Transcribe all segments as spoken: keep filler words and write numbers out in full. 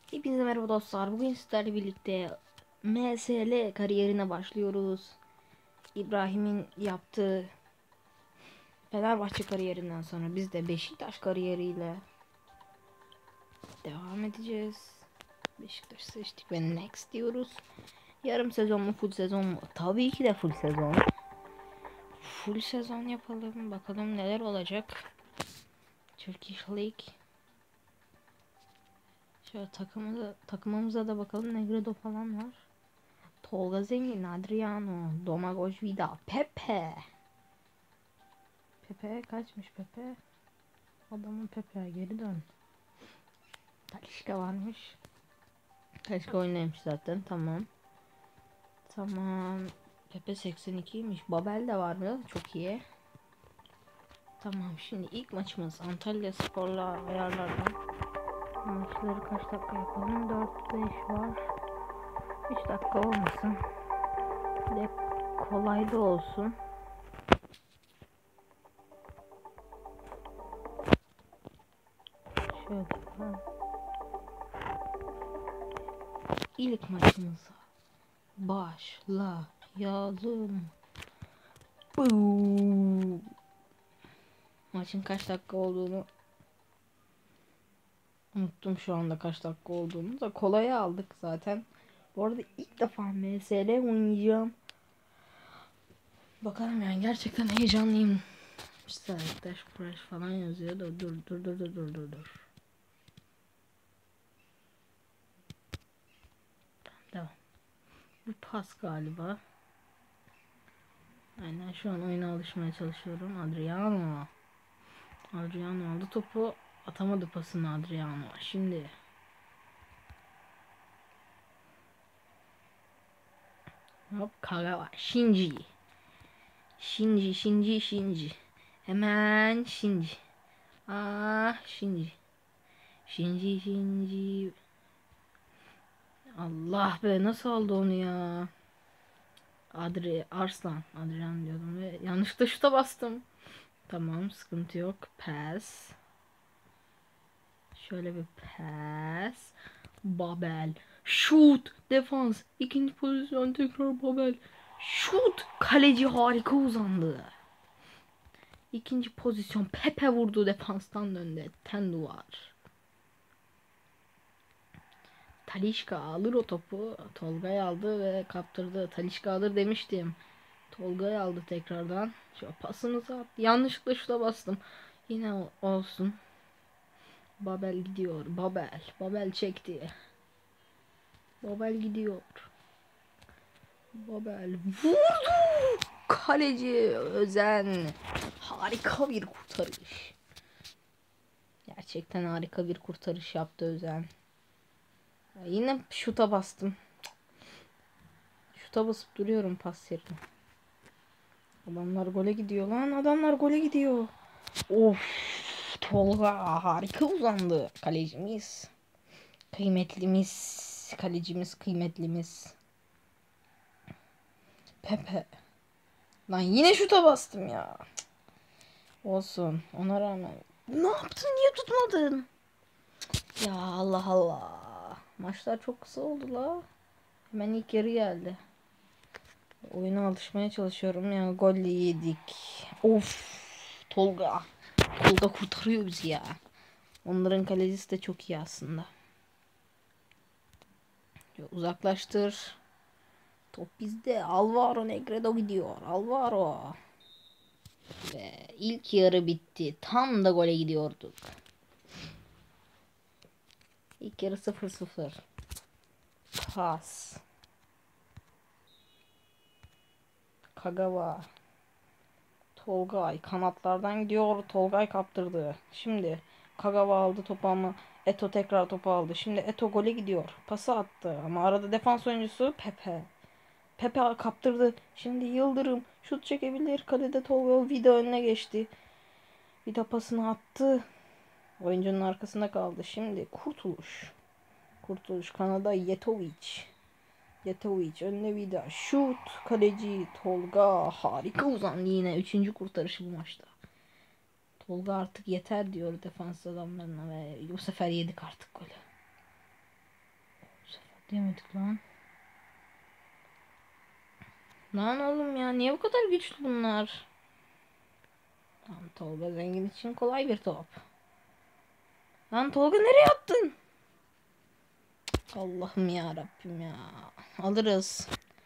Hepinize merhaba dostlar. Bugün sizlerle birlikte M S L kariyerine başlıyoruz. İbrahim'in yaptığı Fenerbahçe kariyerinden sonra biz de Beşiktaş kariyeriyle devam edeceğiz. Beşiktaş seçtik ve next diyoruz. Yarım sezon mu full sezon mu? Tabii ki de full sezon. Full sezon yapalım. Bakalım neler olacak. Turkish League. Şöyle takımımıza, takımımıza da bakalım. Negredo falan var. Tolga Zengin, Adriano, Domagoj Vida, Pepe. Pepe kaçmış Pepe? Adamın Pepe geri dön. Talisca varmış. Talisca oynamış zaten, tamam. Tamam. Pepe seksen ikiymiş. Babel de var mı? Çok iyi. Tamam, şimdi ilk maçımız Antalya Spor'la ayarlardan. Maçları kaç dakika yapalım? dört beş var. üç dakika olmasın. Bir de kolay da olsun. Şöyle yapalım. İlk maçımıza başlayalım. Buu. Maçın kaç dakika olduğunu unuttum şu anda, kaç dakika olduğunu da kolaya aldık zaten. Bu arada ilk defa M S L oynayacağım. Bakalım, yani gerçekten heyecanlıyım. İşte Dash Fresh falan yazıyor da dur dur dur dur dur dur dur. Devam. Bu pas galiba. Aynen, şu an oyuna alışmaya çalışıyorum. Adriano. Adriano aldı topu. Atamadı pasını Adriano. Şimdi. Hop, Kagawa. Shinji. Shinji, Shinji, Shinji. Hemen Shinji. Ah, Shinji. Shinji, Shinji. Allah be, nasıl oldu onu ya? Adri, Arslan. Adrian diyordum ve yanlışlıkla şuta bastım. Tamam, sıkıntı yok. Pass. Şöyle bir pass. Babel. Shoot. Defans. İkinci pozisyon tekrar Babel. Shoot. Kaleci harika uzandı. İkinci pozisyon Pepe vurdu, defanstan döndü. Ten duvar. Talisca alır o topu. Tolga'yı aldı ve kaptırdı. Talisca alır demiştim. Tolga'yı aldı tekrardan. Şu pasımızı attı. Yanlışlıkla şuta bastım. Yine olsun. Babel gidiyor. Babel. Babel çekti. Babel gidiyor. Babel vurdu. Kaleci Özen. Harika bir kurtarış. Gerçekten harika bir kurtarış yaptı Özen. Ya yine şuta bastım. Şuta basıp duruyorum pas yerine. Adamlar gole gidiyor lan. Adamlar gole gidiyor. Of. Tolga harika uzandı. Kalecimiz. Kıymetlimiz. Kalecimiz kıymetlimiz. Pepe. Lan yine şuta bastım ya. Olsun. Ona rağmen. Ne yaptın? Niye tutmadın? Ya Allah Allah. Maçlar çok kısa oldu la. Hemen ilk yarı geldi. Oyuna alışmaya çalışıyorum ya. Gol yedik. Of. Tolga. Tolga kurtarıyor bizi ya. Onların kalecisi de çok iyi aslında. Uzaklaştır. Top bizde. Alvaro Negredo gidiyor. Alvaro. Ve ilk yarı bitti. Tam da gole gidiyorduk. İlk yarı sıfır sıfır. Pas. Kagawa. Tolgay kanatlardan gidiyor. Tolgay kaptırdı. Şimdi Kagawa aldı topu ama Eto tekrar topu aldı. Şimdi Eto gole gidiyor. Pası attı ama arada defans oyuncusu Pepe. Pepe kaptırdı. Şimdi Yıldırım şut çekebilir. Kalede Tolga. Vida önüne geçti. Vida pasını attı. Oyuncunun arkasında kaldı. Şimdi Kurtuluş. Kurtuluş Kanada Yetovic. Yetovic önüne Vida. Şut. Kaleci Tolga. Harika uzandı yine. Üçüncü kurtarışı bu maçta. Tolga artık yeter diyor defans adamlarına ve bu sefer yedik artık golü. Demedik lan. Lan oğlum ya, niye bu kadar güçlü bunlar? Lan Tolga Zengin için kolay bir top. Lan Tolga nereye attın? Allah'ım ya Rabbim ya. Alırız.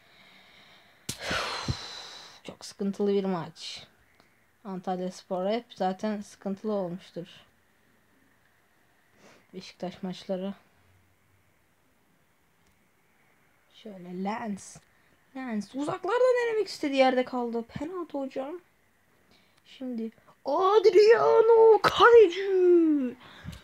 Çok sıkıntılı bir maç. Antalyaspor hep zaten sıkıntılı olmuştur. Beşiktaş maçları. Şöyle Lens. Lens uzaklardan denemek istedi, yerde kaldı. Penaltı hocam. Şimdi Adriano kaleci.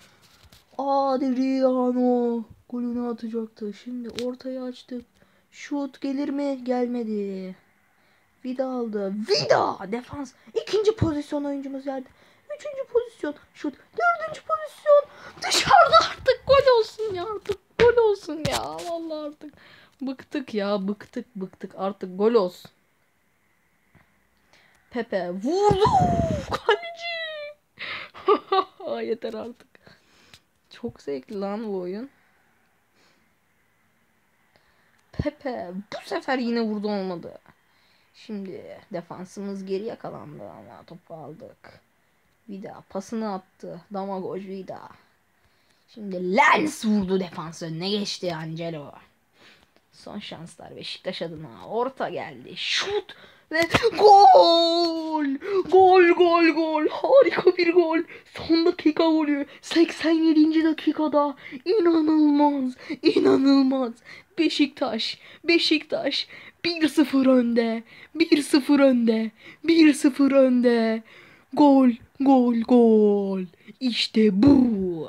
Adriano golünü atacaktı. Şimdi ortaya açtık. Şut gelir mi? Gelmedi. Vida aldı. Vida! Defans. İkinci pozisyon oyuncumuz geldi. Üçüncü pozisyon. Şut. Dördüncü pozisyon. Dışarıda artık gol olsun ya. Artık gol olsun ya. Vallahi artık. Bıktık ya. Bıktık bıktık. Artık gol olsun. Pepe vurdu. Kaleci. Yeter artık. Çok zevkli lan bu oyun. Pepe bu sefer yine vurdu, olmadı. Şimdi defansımız geri yakalandı ama topu aldık. Vida pasını attı. Damagoj Vida. Şimdi Lens vurdu, defans önüne geçti Angelo. Son şanslar Beşiktaş adına. Orta geldi. Şut ve gol! Gol gol gol. Harika bir gol. Son dakika golü. seksen yedinci dakikada. İnanılmaz. İnanılmaz. Beşiktaş. Beşiktaş. bir sıfır önde. bir sıfır önde. bir sıfır önde. Gol. Gol gol. İşte bu.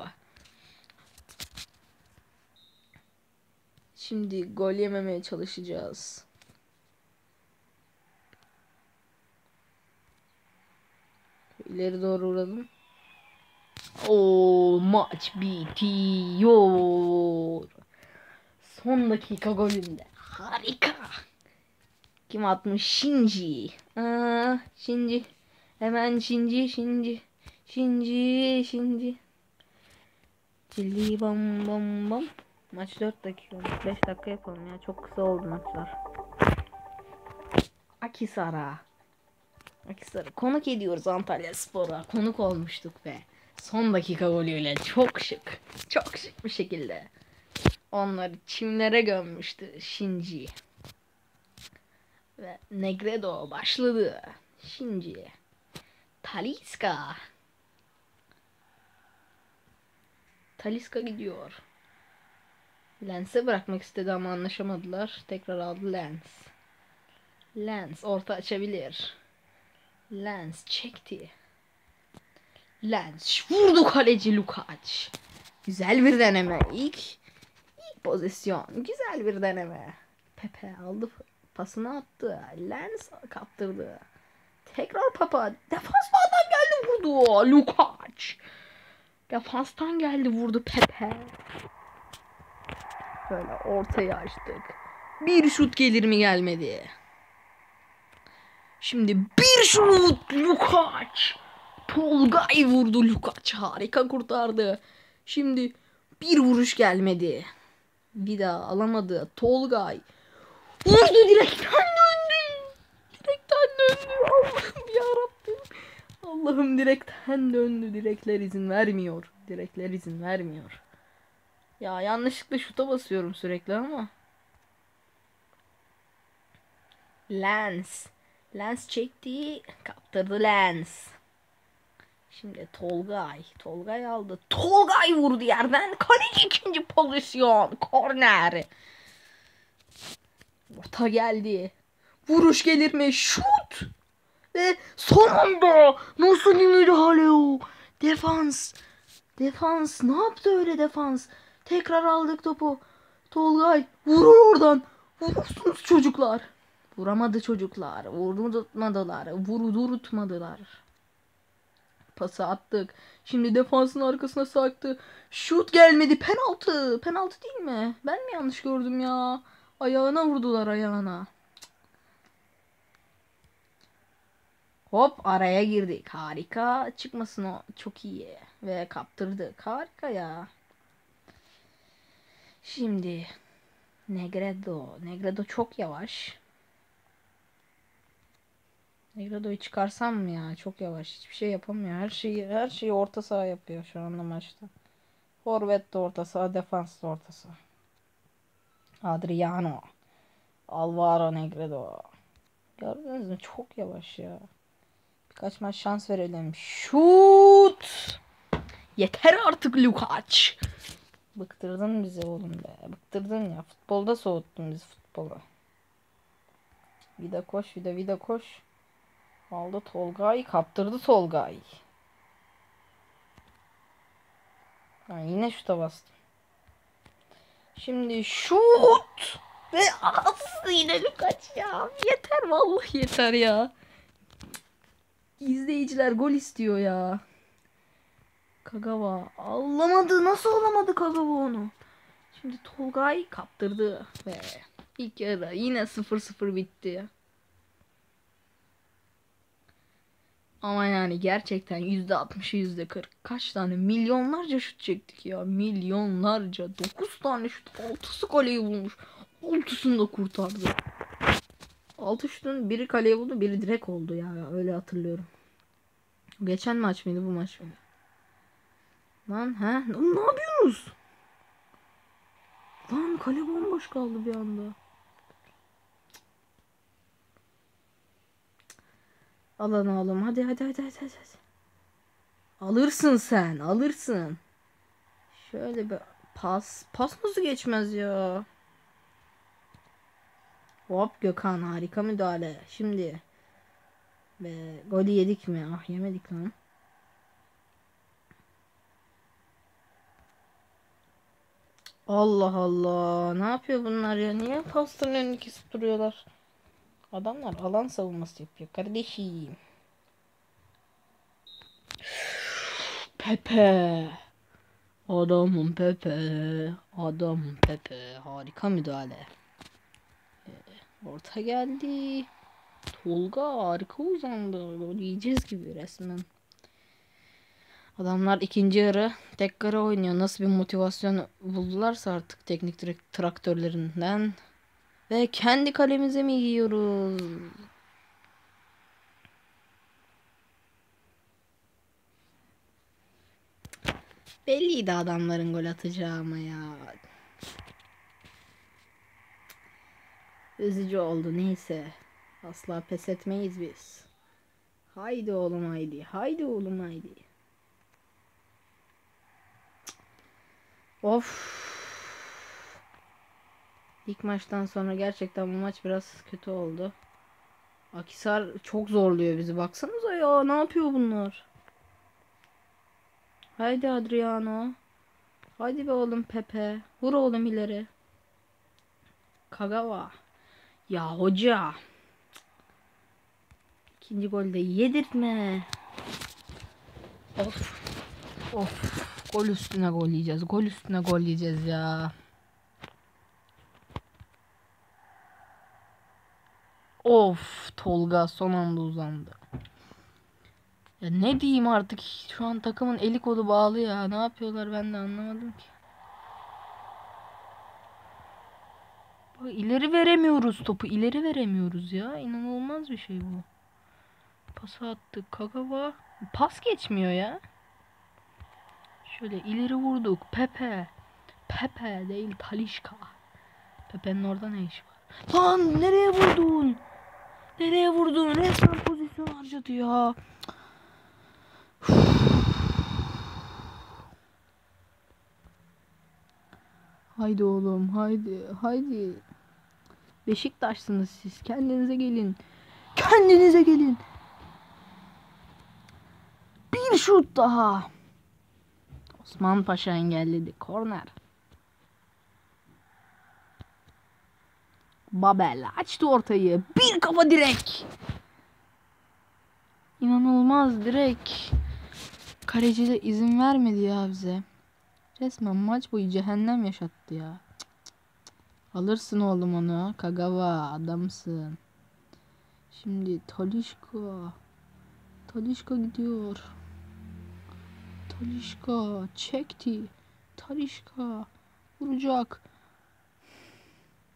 Şimdi gol yememeye çalışacağız. İleri doğru uğradım. Oo, maç bitiyor. Son dakika golünde. Harika. Kim atmış? Shinji. Aa, Shinji. Hemen Shinji, Shinji. Shinji, Shinji. Cilli bam bam bam. Maç dört dakika. beş dakika yapalım ya. Çok kısa oldu maçlar. Akisara. Akisara. Konuk ediyoruz Antalyaspor'a. Konuk olmuştuk be. Son dakika golüyle çok şık. Çok şık bir şekilde onları çimlere gömmüştü Shinji. Ve Negredo başladı. Shinji. Talisca. Talisca gidiyor. Lens'e bırakmak istedi ama anlaşamadılar. Tekrar aldı Lens. Lens orta açabilir. Lens çekti. Lens vurdu, kaleci Lukacs. Güzel bir deneme. İlk, ilk pozisyon. Güzel bir deneme. Pepe aldı. Pasını attı. Lens kaptırdı. Tekrar Papa. Defanstan geldi vurdu. Lukacs. Defanstan geldi vurdu Pepe. Böyle ortaya açtık. Bir şut gelir mi? Gelmedi. Şimdi bir şut. Lukacs. Tolgay vurdu. Lukacs harika kurtardı. Şimdi bir vuruş gelmedi. Bir daha alamadı. Tolgay vurdu, direkten döndü. Direkten döndü. Allah'ım yarabbim. Allah'ım direkten döndü. Direkler izin vermiyor. Direkler izin vermiyor. Ya yanlışlıkla şuta basıyorum sürekli ama. Lens. Lens çekti. Kaptırdı Lens. Şimdi Tolgay. Tolgay aldı. Tolgay vurdu yerden. Kaleci ikinci pozisyon. Korner. Orta geldi. Vuruş gelir mi? Şut. Ve son anda nasıl bir müdahale o? Defans. Defans. Ne yaptı öyle defans? Tekrar aldık topu. Tolgay vurur oradan. Vurursunuz çocuklar. Vuramadı çocuklar. Vurdurtmadılar. Vurdurtmadılar. Pası attık. Şimdi defansın arkasına sarktı. Şut gelmedi. Penaltı. Penaltı değil mi? Ben mi yanlış gördüm ya? Ayağına vurdular, ayağına. Hop araya girdik. Harika. Çıkmasın o. Çok iyi. Ve kaptırdık. Harika ya. Şimdi Negredo. Negredo çok yavaş. Negredo'yu çıkarsam mı ya? Çok yavaş. Hiçbir şey yapamıyor. Her şeyi her şeyi orta saha yapıyor şu anda maçta. Forvet de orta saha, defans da orta saha. Adriano. Alvaro Negredo. Gördünüz mü? Çok yavaş ya. Birkaç maç şans verelim. Şut! Yeter artık Lukac. Bıktırdın bizi oğlum be. Bıktırdın ya. Futbolda soğuttun bizi futbola. Vida koş, vida vida koş. Aldı Tolgay, kaptırdı Tolgay. Ha, yine şuta bastım. Şimdi şut! Ve az yine Lukac ya. Yeter vallahi yeter ya. İzleyiciler gol istiyor ya. Kagawa alamadı. Nasıl alamadı Kagawa onu? Şimdi Tolgay kaptırdı ve ilk yarı yine sıfır sıfır bitti. Ama yani gerçekten yüzde altmışı yüzde kırk. Kaç tane? Milyonlarca şut çektik ya. Milyonlarca. dokuz tane şut. altısı kaleyi bulmuş. altısını da kurtardı. altı şutun biri kaleye buldu, biri direkt oldu ya. Öyle hatırlıyorum. Geçen maç mıydı, bu maç mıydı? Lan he? Ne yapıyorsunuz? Lan kale bomboş kaldı bir anda. Alın oğlum. Hadi hadi hadi hadi hadi. Alırsın sen. Alırsın. Şöyle bir pas. Pas nasıl geçmez ya? Hop Gökhan harika müdahale. Şimdi be, golü yedik mi? Ah yemedik lan. Allah Allah. Ne yapıyor bunlar ya? Niye pastırın önünü kesip duruyorlar? Adamlar alan savunması yapıyor kardeşim. Pepe. Adamım Pepe. Adamım Pepe. Harika müdahale. Ee, orta geldi. Tolga harika uzandı. Gol yiyeceğiz gibi resmen. Adamlar ikinci yarı tekrar oynuyor. Nasıl bir motivasyon buldularsa artık teknik traktörlerinden. Ve kendi kalemize mi yiyoruz? Belliydi adamların gol atacağı ama ya. Üzücü oldu neyse. Asla pes etmeyiz biz. Haydi oğlum haydi. Haydi oğlum haydi. Of. İlk maçtan sonra gerçekten bu maç biraz kötü oldu. Akisar çok zorluyor bizi. Baksanıza ya, ne yapıyor bunlar? Haydi Adriano. Haydi be oğlum Pepe. Vur oğlum ileri. Kagawa. Ya hoca. İkinci golde yedirtme. Of. Of. Gol üstüne gol yiyeceğiz. Gol üstüne gol yiyeceğiz ya. Of. Tolga son anda uzandı. Ya ne diyeyim artık, şu an takımın eli kolu bağlı ya. Ne yapıyorlar ben de anlamadım ki. Bak, ileri veremiyoruz topu. İleri veremiyoruz ya. İnanılmaz bir şey bu. Pas attık. Kagawa. Pas geçmiyor ya. Şöyle ileri vurduk. Pepe. Pepe değil Talisca. Pepe'nin orada ne işi var? Lan nereye vurdun? Nereye vurdun? Resmen pozisyon harcadı ya. Haydi oğlum haydi haydi. Beşiktaşsınız siz. Kendinize gelin. Kendinize gelin. Bir şut daha. Osman Paşa engelledi. Korner. Babel açtı ortayı. Bir kafa direk. İnanılmaz direk. Kaleci de izin vermedi ya bize. Resmen maç boyu cehennem yaşattı ya. Cık cık cık. Alırsın oğlum onu. Kagawa adamsın. Şimdi Talisca. Talisca gidiyor. Talisca çekti. Talisca vuracak.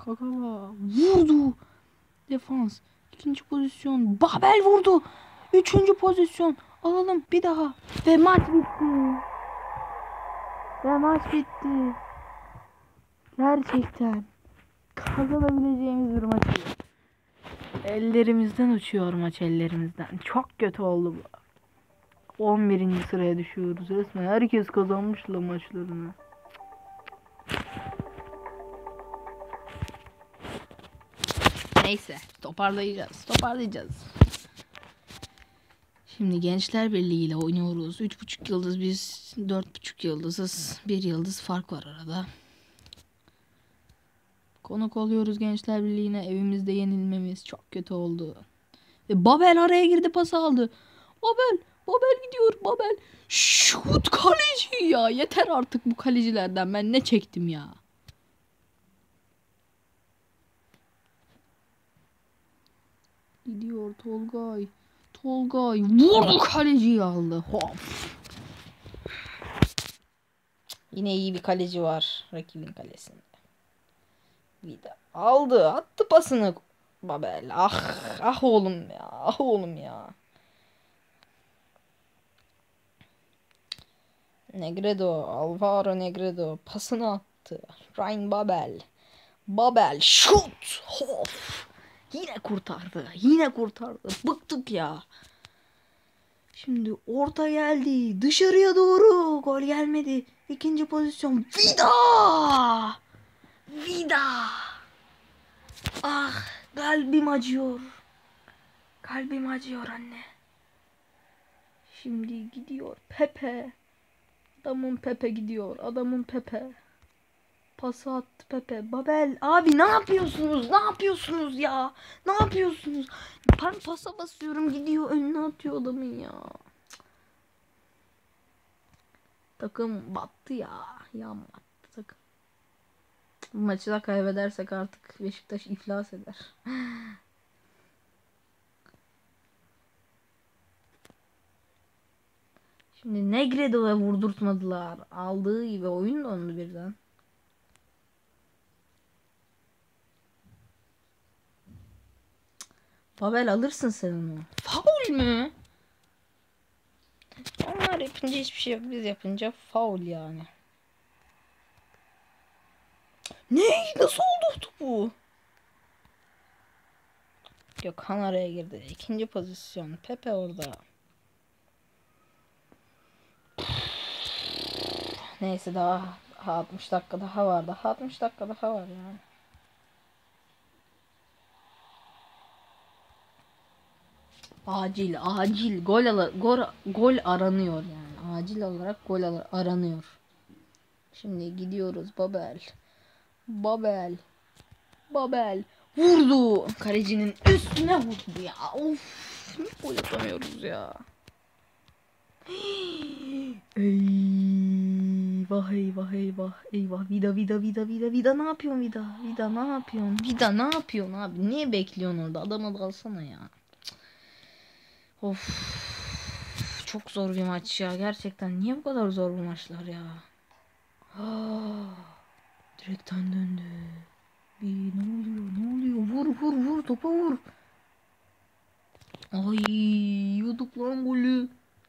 Kagawa vurdu. Defans. İkinci pozisyon. Babel vurdu. Üçüncü pozisyon. Alalım bir daha. Ve maç bitti. Ve maç bitti. Gerçekten kazanabileceğimiz bir maç. Ellerimizden uçuyor maç, ellerimizden. Çok kötü oldu bu. on birinci sıraya düşüyoruz resmen. Herkes kazanmış la maçlarını. Neyse, toparlayacağız. Toparlayacağız. Şimdi Gençler Birliği ile oynuyoruz. üç buçuk yıldız, biz dört buçuk yıldızız. bir yıldız fark var arada. Konuk oluyoruz Gençler Birliği'ne. Evimizde yenilmemiz çok kötü oldu. Ve Babel araya girdi, pas aldı. Babel, Babel gidiyor, Babel. Şut, kaleci ya. Yeter artık bu kalecilerden. Ben ne çektim ya. Gidiyor Tolgay. Tolgay vurdu, kaleciyi aldı. Hop. Yine iyi bir kaleci var rakibin kalesinde. Vida aldı, attı pasını. Babel. Ah, ah oğlum ya. Ah oğlum ya. Negredo, Alvaro Negredo pasını attı. Ryan Babel. Babel şut. Of. Yine kurtardı. Yine kurtardı. Bıktık ya. Şimdi orta geldi. Dışarıya doğru. Gol gelmedi. İkinci pozisyon. Vida. Vida. Ah, kalbim acıyor. Kalbim acıyor anne. Şimdi gidiyor Pepe. Adamın Pepe gidiyor. Adamın Pepe. Pası attı Pepe. Babel abi ne yapıyorsunuz? Ne yapıyorsunuz ya? Ne yapıyorsunuz? Ben pasa basıyorum, gidiyor önüne atıyor adamın ya. Takım battı ya. Ya battı takım. Bu maçı da kaybedersek artık Beşiktaş iflas eder. Şimdi Negredo'ya vurdurtmadılar. Aldığı gibi oyun dondu birden. Babel alırsın sen onu. Faul mü? Onlar yapınca hiçbir şey yok. Biz yapınca faul yani. Ne? Nasıl oldu bu? Gökhan araya girdi. İkinci pozisyon. Pepe orada. Neyse daha, daha altmış dakika daha var. Daha altmış dakika daha var yani. Acil, acil gol ala, gol, gol aranıyor yani. Acil olarak gol ala, aranıyor. Şimdi gidiyoruz Babel. Babel. Babel. Vurdu. Kalecinin üstüne vurdu ya. Of. Ne gol atamıyoruz ya. Eyvah eyvah eyvah eyvah. Vida vida vida vida vida ne yapıyorsun Vida? Vida ne yapıyorsun? Vida ne yapıyorsun abi? Niye bekliyorsun orada? Adama dalsana ya. Of. Çok zor bir maç ya. Gerçekten niye bu kadar zor bu maçlar ya? Direkten döndü. Bir ne oluyor? Ne oluyor? Vur vur vur, topa vur. Ay, yuduk lan golü.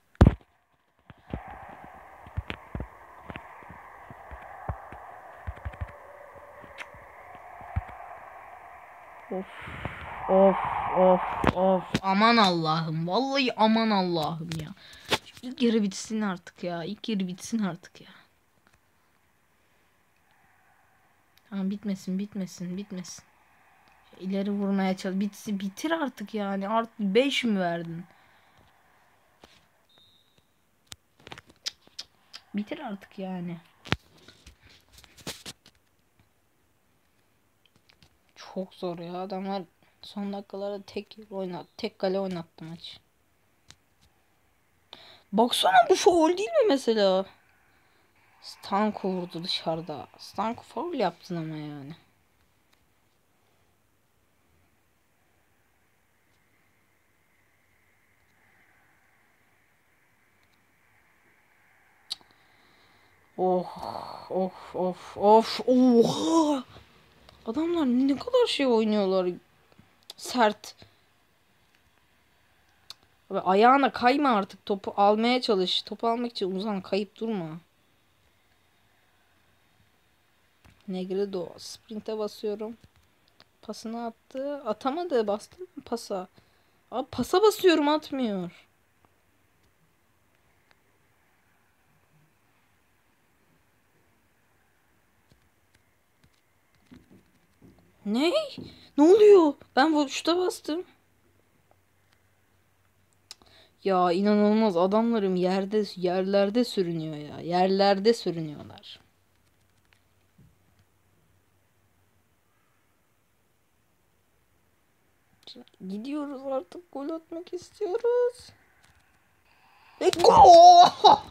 Of of of of, aman Allah'ım, vallahi aman Allah'ım ya. Şu ilk yarı bitsin artık ya. İlk yarı bitsin artık ya. Tamam, bitmesin bitmesin bitmesin. İleri vurmaya çalış. Bitsin, bitir artık yani. Artık beş mi verdin? Bitir artık yani. Çok zor ya. Adamlar son dakikalarda tek oynat, tek kale oynattı maç. Baksana, bu faul değil mi mesela? Stanko vurdu dışarıda. Stanko faul yaptın ama yani. Oh of of of. Oha. Adamlar ne kadar şey oynuyorlar. Sert. Abi ayağına kayma artık. Topu almaya çalış. Topu almak için uzan, kayıp durma. Negredo. Sprint'e basıyorum. Pasını attı. Atamadı. Bastı mı pasa? Abi pasa basıyorum, atmıyor. Ne? Ne oluyor? Ben bu şuta bastım. Ya inanılmaz, adamlarım yerde yerlerde sürünüyor ya. Yerlerde sürünüyorlar. Gidiyoruz artık, gol atmak istiyoruz. Ve gol!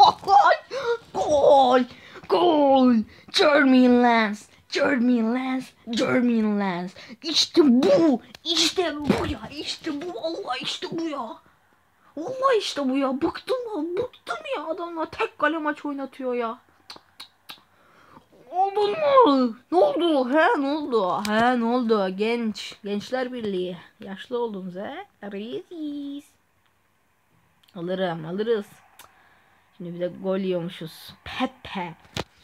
Gol! Gol! Jermaine Lens! Jermaine Lens! Jermaine Lens! İşte bu! İşte bu ya! İşte bu! Allah, işte bu ya! Allah, işte bu ya! Bıktım ya! Bıktım ya! Adamlar tek kale maç oynatıyor ya! Oldu mu? Ne oldu? He, ne oldu? He, ne oldu? Genç. Gençler Birliği. Yaşlı oldunuz he? Reis. Alırım, alırız. Şimdi bir de gol yiyormuşuz. Pepe.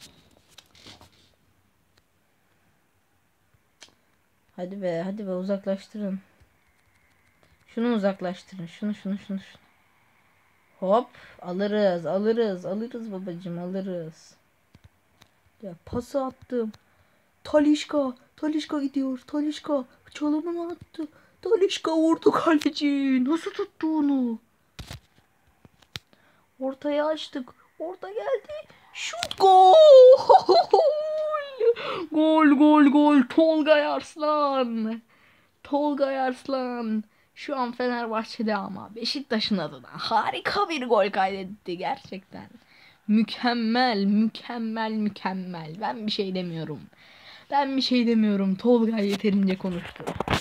Hadi be, hadi be, uzaklaştırın. Şunu uzaklaştırın. Şunu, şunu, şunu, şunu. Hop, alırız, alırız, alırız babacım, alırız. Ya pası attım. Talisca, Talisca gidiyor. Talisca çalımını attı. Talisca vurdu, kaleci. Nasıl tuttu onu? Ortaya açtık. Orta geldi. Şut, gol! Gol, gol, gol. Tolga Arslan. Tolga Arslan. Şu an Fenerbahçe'de ama Beşiktaş'ın adına harika bir gol kaydetti gerçekten. Mükemmel, mükemmel, mükemmel. Ben bir şey demiyorum. Ben bir şey demiyorum. Tolga yeterince konuştu.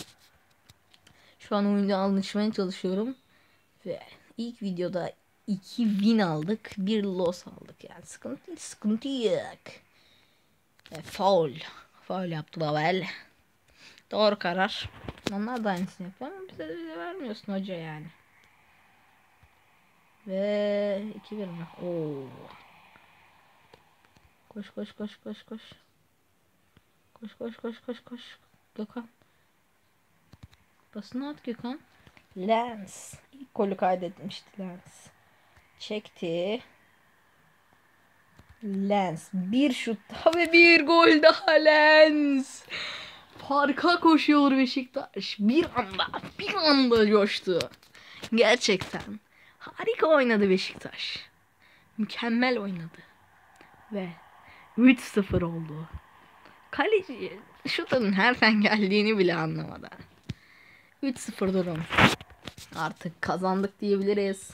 Şu an oyunda alışmaya çalışıyorum. Ve ilk videoda iki win aldık. Bir loss aldık. Yani sıkıntı, sıkıntı yok. E, foul. Foul yaptı Babel. Doğru karar. Onlar da aynısını yapıyor ama bize de, bize vermiyorsun hoca yani. Ve iki bir mi? Oo. Koş koş koş koş koş. Koş koş koş koş koş. Gökhan. Basını at Gökhan. Lens. İlk golü kaydetmişti Lens. Çekti. Lens. Bir şut daha ve bir gol daha Lens. Farka koşuyor Beşiktaş. Bir anda, bir anda coştu. Gerçekten harika oynadı Beşiktaş. Mükemmel oynadı. Ve üç sıfır oldu. Kaleci şutunun nereden geldiğini bile anlamadı. üç sıfır durum. Artık kazandık diyebiliriz.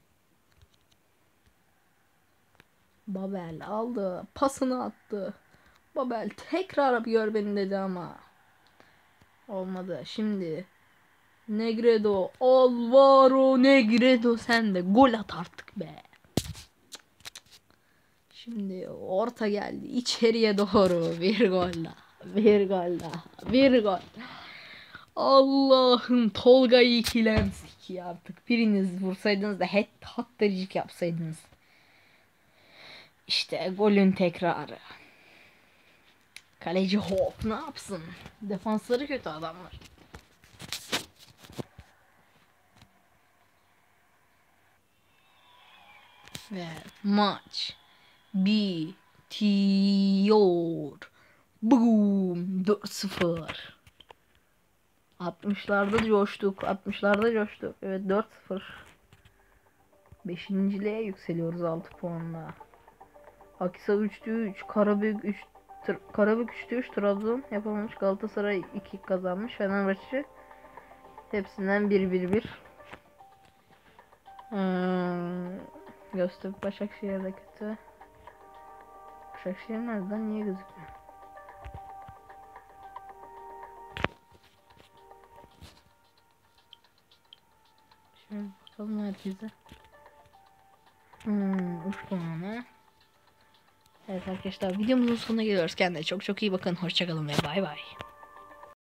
Babel aldı. Pasını attı. Babel tekrar gör beni dedi ama olmadı. Şimdi Negredo, Alvaro Negredo, sen de gol at artık be. Şimdi orta geldi içeriye doğru, bir gol daha, bir gol daha, bir gol. Allah'ım, Tolga'yı ikilemsik ki artık. Biriniz vursaydınız da hat hatırcık yapsaydınız. İşte golün tekrarı. Kaleci hop ne yapsın? Defansları kötü adamlar. Ve maç bitiyor. Boom, dört sıfır. altmışlarda coştuk. altmışlarda coştuk. Evet, dört sıfır. beşinciliğe yükseliyoruz altı puanla. Akisa üçte üç. Karabük üç. Karabük üçte üç. Trabzon yapamamış. Galatasaray iki kazanmış. Fenerbahçe hepsinden bir bir bir. Hmm. Göztepe Başakşehir'de kötü. Başakşehir nereden, niye gözükmüyor? Şöyle bakalım herkese. Hmm, üç puanı. Evet arkadaşlar, videomuzun sonuna geliyoruz. Kendinize çok çok iyi bakın. Hoşçakalın ve bay bay.